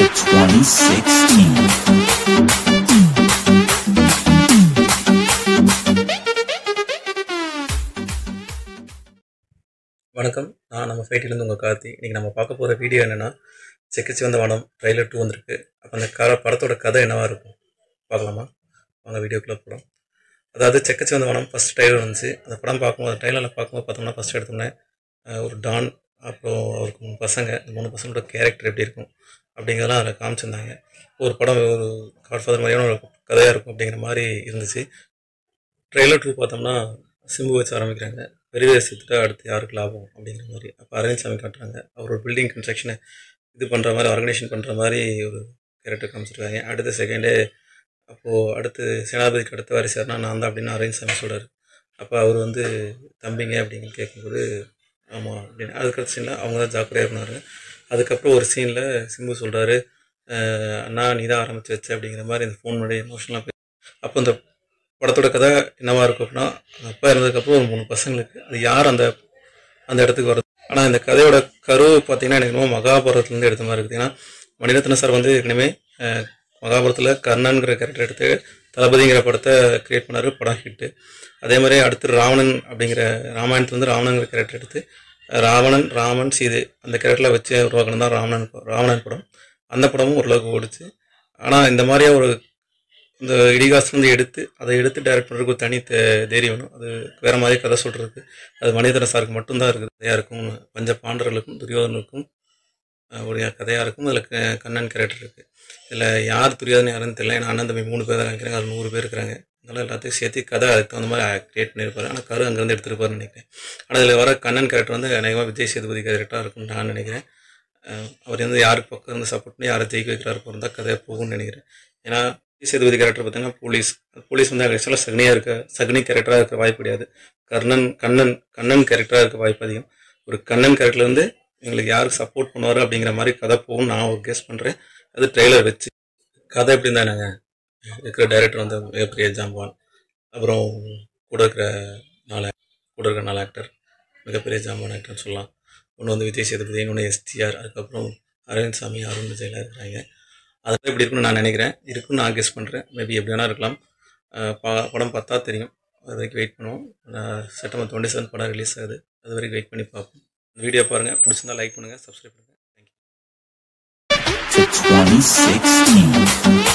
to 2016. வணக்கம், நான் நம்ம ஃபைட்டிலேருந்து உங்கள் கார்த்தி. இன்றைக்கி நம்ம பார்க்க போகிற வீடியோ என்னென்னா, செக்கச்சி வந்த வானம் ட்ரைலர் 2 வந்திருக்கு. அப்போ அந்த படத்தோட கதை என்னவாக இருக்கும் பார்க்கலாமா? வாங்க வீடியோக்குள்ளே போகலாம். அதாவது செக்கச்சி வந்த வானம் ஃபஸ்ட் ட்ரைலர் வந்துச்சு. அந்த படம் பார்க்கும்போது ட்ரைலரில் பார்க்கும்போது பார்த்தோம்னா ஃபஸ்ட் எடுத்தோன்னே ஒரு டான், அப்புறம் அவருக்கு 3 பசங்க, இந்த 3 பசங்களோட கேரக்டர் எப்படி இருக்கும் அப்படிங்கிறதெல்லாம் அதில் காமிச்சிருந்தாங்க. ஒரு படம் ஒரு காட்ஃபாதர் மாதிரியான ஒரு கதையாக இருக்கும் அப்படிங்கிற மாதிரி இருந்துச்சு. ட்ரெய்லர் 2 பார்த்தோம்னா சிம்பு வச்சு ஆரம்பிக்கிறாங்க. பெரிய சேர்த்துட்டு அடுத்து யாருக்கு லாபம் அப்படிங்கிற மாதிரி. அப்போ அரவிந்த் சாமி காட்டுறாங்க. அவர் ஒரு பில்டிங் கன்ஸ்ட்ரக்ஷனை இது பண்ணுற மாதிரி, ஆர்கனைசேஷன் பண்ணுற மாதிரி ஒரு கேரக்டர் காமிச்சிருக்காங்க. அடுத்த செகண்டே அப்போது அடுத்து சேனாபதிக்கு அடுத்த வாரிசார்னா நான் தான் அப்படின்னு அரவிந்த் சாமி சொல்கிறார். அப்போ அவர் வந்து தம்பிங்க அப்படின்னு கேட்கும்போது ஆமாம் அப்படின்னு அதுக்கடுத்த சீனில் அவங்க தான் ஜாக்கிரதையாக இருந்தார். அதுக்கப்புறம் ஒரு சீனில் சிம்பு சொல்கிறாரு, அண்ணா நீ தான் ஆரம்பித்து வச்ச அப்படிங்கிற மாதிரி இந்த ஃபோன் முன்னாடி எமோஷனலாக போய் அப்போ இந்த படத்தோட கதை என்னவாக இருக்கும் அப்படின்னா, அப்பா இருந்ததுக்கப்புறம் ஒரு 3 பசங்களுக்கு அது யார் அந்த அந்த இடத்துக்கு வருது. ஆனால் இந்த கதையோட கரு பார்த்தீங்கன்னா எனக்கு இன்னும் மகாபாரதத்துலேருந்து எடுத்த மாதிரி இருக்குது. ஏன்னா மணிரத்ன சார் வந்து ஏற்கனவே மகாபாரதத்தில் கர்ணன்கிற கேரக்டர் எடுத்து தளபதிங்கிற படத்தை கிரியேட் பண்ணார். படம் ஹிட்டு. அதே மாதிரி அடுத்து ராவணன் அப்படிங்கிற ராமாயணத்துலேருந்து ராவணங்கிற கேரக்டர் எடுத்து ராவணன், ராமன், சீதை அந்த கேரக்டரில் வச்சு உருவாக்கணும் தான் ராவணன் படம். அந்த படமும் ஓரளவுக்கு ஓடிச்சு. ஆனால் இந்த மாதிரியாக ஒரு இந்த இடிகாசுலேருந்து அதை எடுத்து டைரக்ட் பண்ணுறதுக்கு ஒரு தனி தைரியம் வேணும். அது வேறு மாதிரி கதை சொல்கிறதுக்கு அது மணிரத்ன சாருக்கு மட்டும்தான் இருக்குது. கதையாக இருக்கும். பஞ்ச பாண்டவர்களுக்கும் துரியோதனுக்கும் உடைய கதையாக இருக்கும். அதில் கண்ணன் கேரக்டர் இருக்குது. இதில் யார் துரியோதனை யாருன்னு தெரியல. ஏன்னா அண்ணன் தம்பி 3 பேர் தான் நினைக்கிறாங்க. அது 100 பேர் இருக்கிறாங்க. அதனால் எல்லாத்தையும் சேர்த்து கதை அதுக்கு தகுந்த மாதிரி கிரியேட் பண்ணியிருப்பாரு. ஆனால் கரு அங்கேருந்து எடுத்துருப்பாருன்னு நினைக்கிறேன். ஆனால் இதில் வர கண்ணன் கேரக்டர் வந்து அநேகமாக விஜய் சேதுபதி கேரக்டராக இருக்கும்னு நான் நினைக்கிறேன். அவர் வந்து யாருக்கு பக்கம் இருந்து சப்போர்ட் பண்ணி யாரை ஜெயிக்க வைக்கிறாரு போகிறதா கதையாக போகும்னு நினைக்கிறேன். ஏன்னா விஜய் சேதுபதி கேரக்டர் பார்த்தீங்கன்னா போலீஸ் வந்து ஆக்சுவலாக சகுனி கேரக்டராக இருக்க வாய்ப்பு கிடையாது. கண்ணன் கேரக்டராக இருக்க வாய்ப்பு அதிகம். ஒரு கண்ணன் கேரக்டர் வந்து எங்களுக்கு யாருக்கு சப்போர்ட் பண்ணுவார் அப்படிங்கிற மாதிரி கதை போகும் நான் ஒரு கெஸ் பண்ணுறேன். அது ட்ரெய்லர் வச்சு கதை எப்படி இருந்தால் நாங்கள் இருக்கிற டைரக்டர் வந்து மிகப்பெரிய ஜாம்பான், அப்புறம் கூட இருக்கிற 4 ஆக்டர் மிகப்பெரிய ஜாம்பான் ஆக்டர்னு சொல்லலாம். ஒன்று வந்து விஜய் சேதுபதி, இன்னொன்று STR, அதுக்கப்புறம் அரவிந்த் சாமி, அருண் விஜய்லாம் இருக்கிறாங்க. அதெல்லாம் எப்படி இருக்குன்னு நான் நினைக்கிறேன். இருக்குன்னு நான் கெஸ் பண்ணுறேன். மேபி எப்படி வேணா இருக்கலாம். படம் பார்த்தா தெரியும். அது வரைக்கும் வெயிட் பண்ணுவோம். செப்டம்பர் 27 படம் ரிலீஸ் ஆகுது. அது வரைக்கும் வெயிட் பண்ணி பார்ப்போம். வீடியோ பாருங்கள், பிடிச்சிருந்தா லைக் பண்ணுங்கள், சப்ஸ்கிரைப் பண்ணுங்கள். தேங்க்யூ. To 2016.